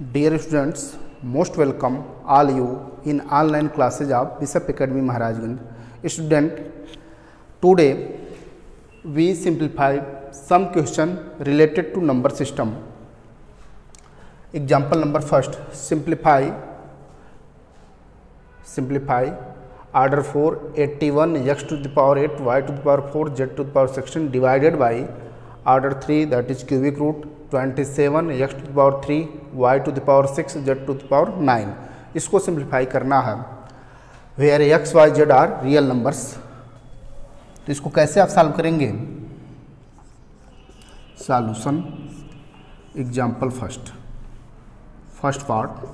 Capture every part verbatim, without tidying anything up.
Dear students, most welcome all you in online classes of Bishop Academy Maharajganj. Student, today we simplify some question related to number system. Example number first, simplify simplify order four eighty-one x to the power eight y to the power four z to the power sixteen divided by order three, that is cubic root twenty-seven x to the power three y to the power six z to the power nine. इसको simplify करना है where x y z are real numbers. तो इसको कैसे आप solve करेंगे? Solution example first first part,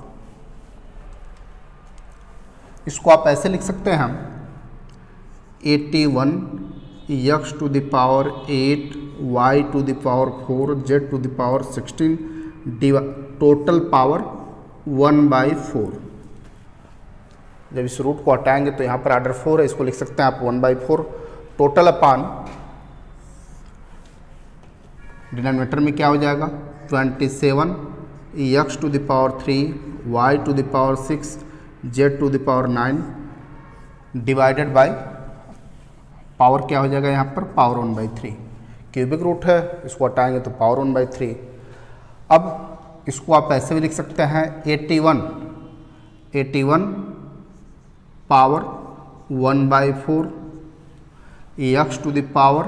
इसको आप ऐसे लिख सकते हैं eighty one x to the power eight y to the power four z to the power sixteen total power one by four. जब इस रूट को हटाएंगे तो यहाँ पर ऑर्डर फोर है, इसको लिख सकते हैं आप one by four total upon denominator में क्या हो जाएगा twenty seven x to the power three y to the power six z to the power nine divided by power क्या हो जाएगा यहाँ पर power one by three. Cubic root है, इसको हटाएंगे तो पावर वन बाई थ्री. अब इसको आप ऐसे भी लिख सकते हैं eighty one eighty one power one by four x to the power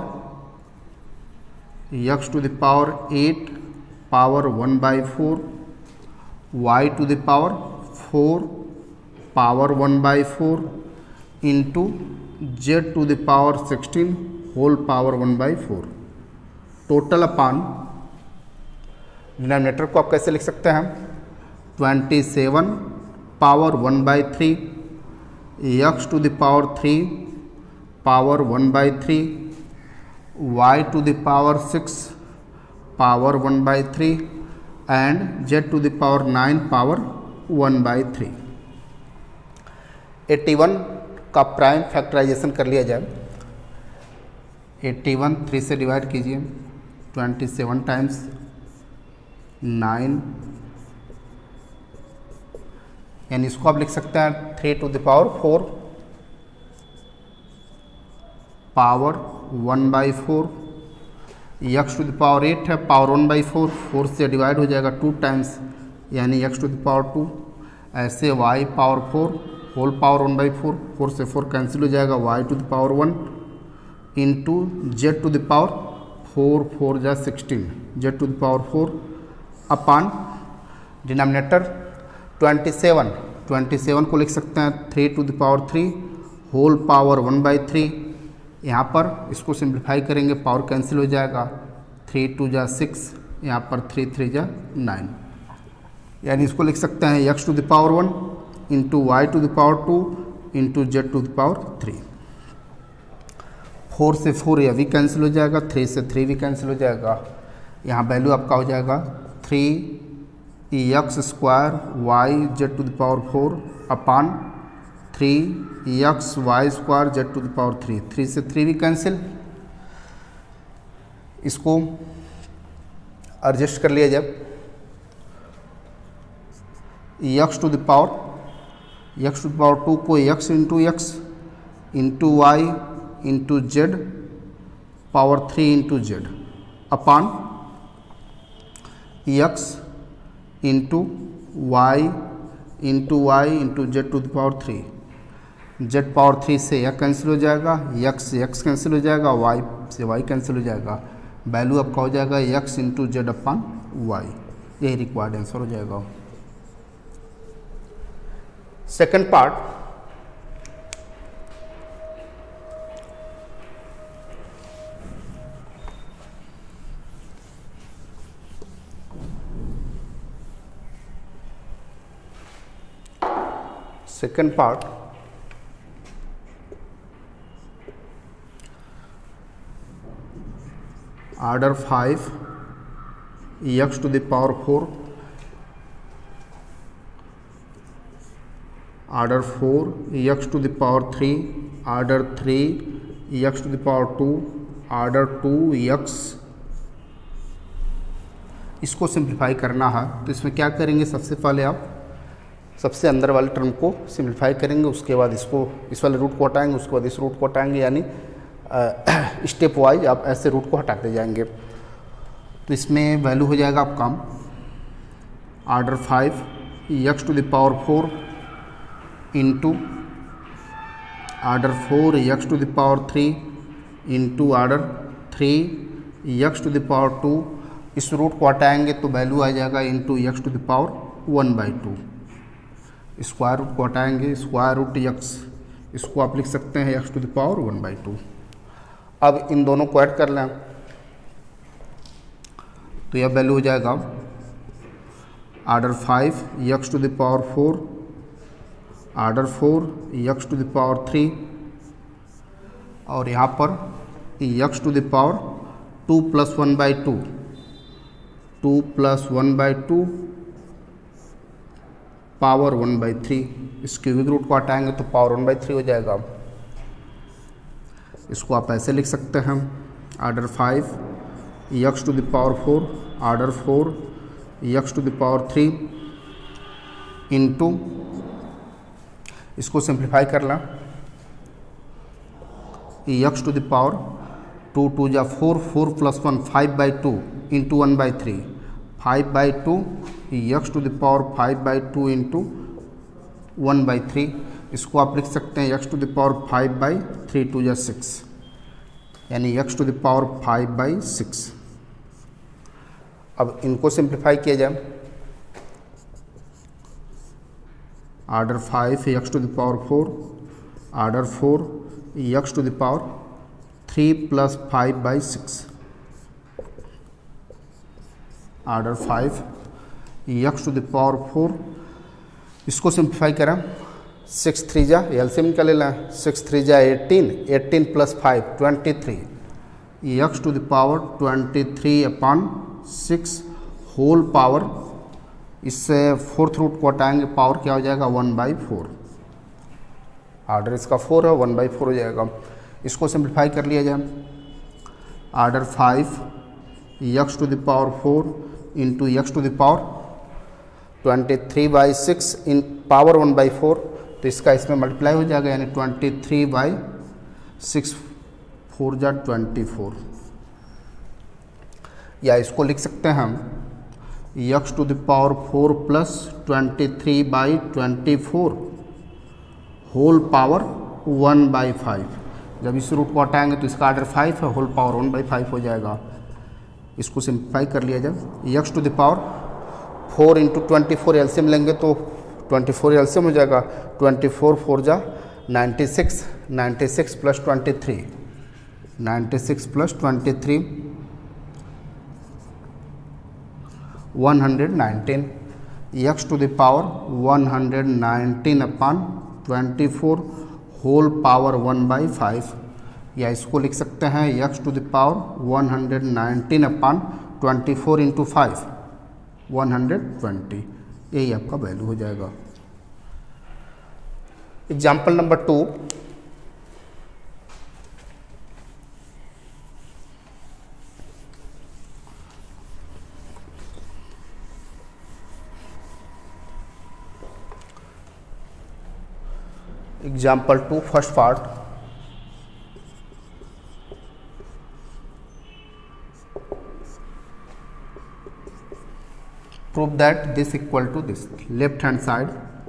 x to the power eight power one by four y to the power four power one by four into z to the power sixteen whole power one by four total upon denominator को आप कैसे लिख सकते हैं twenty seven power one by three x to the power three power one by three y to the power six power one by three and z to the power nine power one by three. Eighty one का prime factorization कर लिया जाए. Eighty one three से divide कीजिए twenty seven times nine, यानी इसको आप लिख सकते हैं three to the power four power one by four x to the power eight है power one by four, four से डिवाइड हो जाएगा टू टाइम्स यानी x to the power two. ऐसे y power four whole power one by four, four से four cancel हो जाएगा y to the power one into z to the power four four जा sixteen z to the power four upon denominator twenty seven twenty seven को लिख सकते हैं three to the power three whole power one by three. यहाँ पर इसको simplify करेंगे power cancel हो जाएगा थ्री टू जा सिक्स यहाँ पर थ्री थ्री जा नाइन, यानी इसको लिख सकते हैं x to the power one into y to the power two into z to the power three. Four से फोर यह भी कैंसिल हो जाएगा, थ्री से थ्री भी कैंसिल हो जाएगा. यहाँ वैल्यू आपका हो जाएगा three x square y z to the power four upon three x y square z to the power three. Three से थ्री भी कैंसिल, इसको एडजस्ट कर लिया जाए x to the power x to the power two को x into x into y into z power three into z upon x into y into y into z to the power three. Z power three से यह cancel हो जाएगा, x से x cancel हो जाएगा, Y से Y cancel हो जाएगा. वैल्यू आपका हो जाएगा x into z upon y. यही रिक्वायर्ड आंसर हो जाएगा. Second part, second part order five x to the power four order four x to the power three order three x to the power two order two x इसको simplify करना है तो इसमें क्या करेंगे, सबसे पहले आप सबसे अंदर वाले टर्म को सिंप्लीफाई करेंगे, उसके बाद इसको इस वाले रूट को हटाएंगे, उसके बाद इस रूट को हटाएंगे, यानी स्टेप वाइज आप ऐसे रूट को हटाते जाएंगे। तो इसमें वैल्यू हो जाएगा आपका order five x to the power four into order four x to the power three into order three x to the power two. इस रूट को हटाएंगे तो वैल्यू आ जाएगा into x to the power one by two. Square root को हटाएंगे, square root x, इसको आप लिख सकते हैं x to the power one by two. अब इन दोनों को ऐड कर लें तो यह वैल्यू हो जाएगा order five x to the power four, order four x to the power three, और यहाँ पर x to the power two plus one by two, two plus one by two power one by three. इस cubic root को हटाएंगे तो power one by three हो जाएगा। इसको आप ऐसे लिख सकते हैं order five x to the power four, order four x to the power three into, इसको सिंप्लीफाई कर लें, x to the power two two जा four, four plus one five by two into one by three, five by two x to the power five by two into one by three. इसको आप लिख सकते हैं x to the power five by three two जा six, यानी x to the power five by six. अब इनको simplify किया जाए, order five x to the power four, order four x to the power three plus five by six, order five x to the power four. इसको simplify करें, six three जा LCM का ले लें, सिक्स थ्री जा eighteen, eighteen plus five twenty three, x to the power twenty three upon six whole power. इससे fourth root को हटाएंगे, पावर क्या हो जाएगा वन बाई फोर। आर्डर इसका फोर है, वन बाई फोर हो जाएगा। इसको सिंप्लीफाई कर लिया जाए, order five x to the power four into x to the power twenty three by six in power one by four, तो इसका इसमें मल्टीप्लाई हो जाएगा, यानी twenty three by six, four जा ट्वेंटी फोर। या इसको लिख सकते हैं हम x to the power four plus twenty three by twenty four whole power one by five. जब इस रूट को हटाएंगे तो इसका आर्डर फाइव है, whole power one by five हो जाएगा। इसको सिंप्लीफाई कर लिया जाए, x to the power four into twenty four LCM लेंगे तो ट्वेंटी फोर एल्सियम हो जाएगा, ट्वेंटी फोर फोर जा ninety six, ninety six plus twenty three, ninety six plus twenty three one hundred nineteen, x to the power one hundred nineteen upon twenty four whole power one by five. या इसको लिख सकते हैं x to the power one hundred nineteen upon twenty four into five, one hundred twenty. यही आपका value हो जाएगा। Example number two, example two first part, prove that this equal to this, left hand side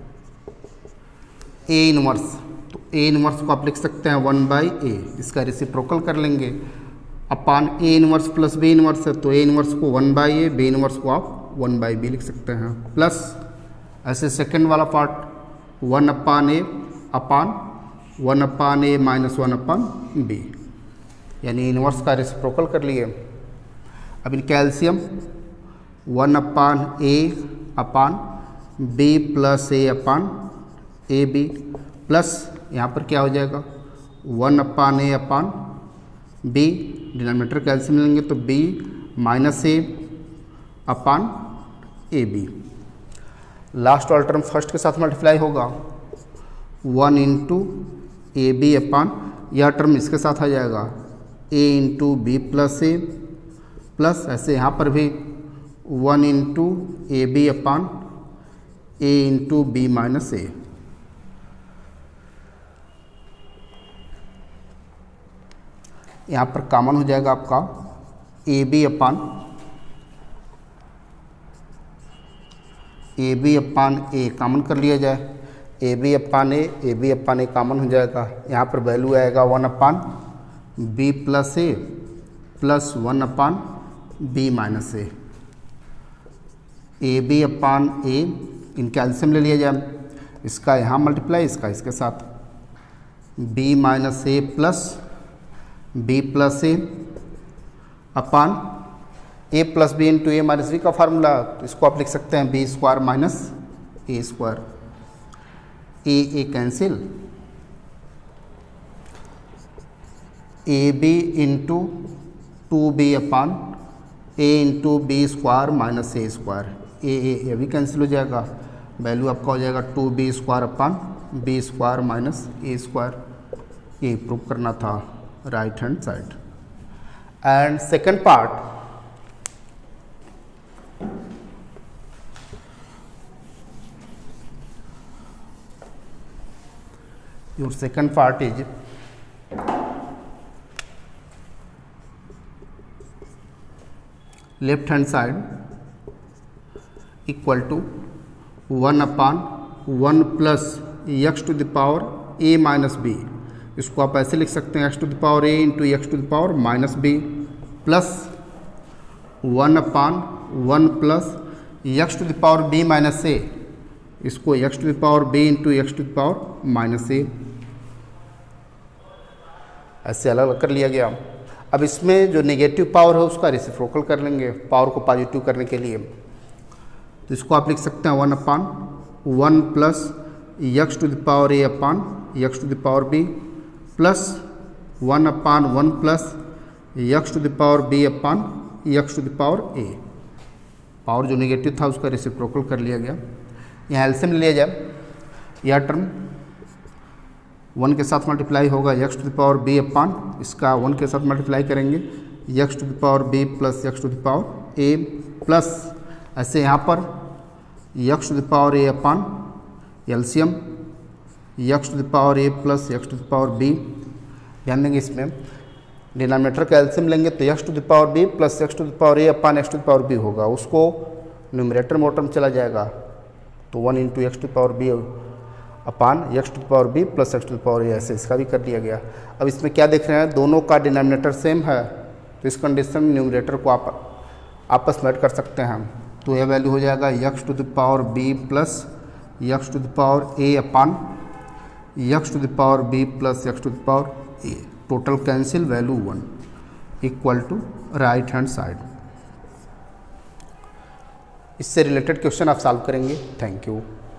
A inverse, तो A inverse को आप लिख सकते हैं वन बाई ए, इसका रेसिप्रोकल कर लेंगे upon A inverse plus B inverse है, तो ए इनवर्स को one by A, B inverse को आप वन बाई बी लिख सकते हैं, प्लस ऐसे सेकेंड वाला part one upon A upon one upon A minus one upon B, यानी इनवर्स का रेसिप्रोकल कर लिए। अब इनका LCM one upon A upon B plus A upon A B, plus यहाँ पर क्या हो जाएगा one upon A upon B, denominator का एलसीएम लेंगे तो B minus A upon A B. Last वाला टर्म फर्स्ट के साथ मल्टीप्लाई होगा, वन इंटू ए बी अपान, यह टर्म इसके साथ आ जाएगा A into B plus A, plus ऐसे यहाँ पर भी one into A B upon A into B minus A. यहाँ पर कॉमन हो जाएगा आपका A B upon A B upon A common कर लिया जाए, A B upon A A B upon A common हो जाएगा। यहाँ पर वैल्यू आएगा one upon B plus A plus one upon B minus A. A B upon A इनके LCM ले लिया जाए, इसका यहाँ मल्टीप्लाई इसका इसके साथ, B minus A plus B plus A upon A plus B into A minus B का फार्मूला, तो इसको आप लिख सकते हैं B square minus A square. A A cancel, A B into two B upon A into B square minus A square. A A A भी cancel हो जाएगा, वैल्यू आपका हो जाएगा two B square upon B square minus A square. ये prove करना था right hand side. And second part, your second part is left hand side equal to one upon one plus x to the power A minus B. इसको आप ऐसे लिख सकते हैं x to the power A into x to the power minus B plus one upon one plus x to the power B minus A, इसको x to the power B into x to the power minus ए, ऐसे अलग अलग कर लिया गया। अब इसमें जो नेगेटिव पावर है उसका रेसिप्रोकल कर लेंगे पावर को पॉजिटिव करने के लिए, तो इसको आप लिख सकते हैं one upon one plus x to the power A upon x to the power B plus one upon one plus x to the power B upon x to the power A. Power जो negative था उसका reciprocal कर लिया गया। यहाँ LCM ले लिया जाए, यह टर्म वन के साथ मल्टीप्लाई होगा x to the power B upon, इसका वन के साथ मल्टीप्लाई करेंगे x to the power B plus x to the power A plus ऐसे यहाँ पर x to the power A upon LCM x to the power A plus x to the power B. ध्यान देंगे इसमें denominator का LCM लेंगे तो x to the power B plus x to the power A upon x to the power B होगा, उसको numerator में term चला जाएगा तो one into x to the power B upon x to the power B plus x to the power A, ऐसे इसका भी कर दिया गया। अब इसमें क्या देख रहे हैं, दोनों का डिनोमिनेटर सेम है, तो इस कंडीशन में न्यूमरेटर को आप आपस में ऐड कर सकते हैं। तो यह वैल्यू हो जाएगा x to the power B plus x to the power A upon x to the power B plus x to the power A. Total cancel, value one equal to right hand side. इससे related question आप solve करेंगे। Thank you.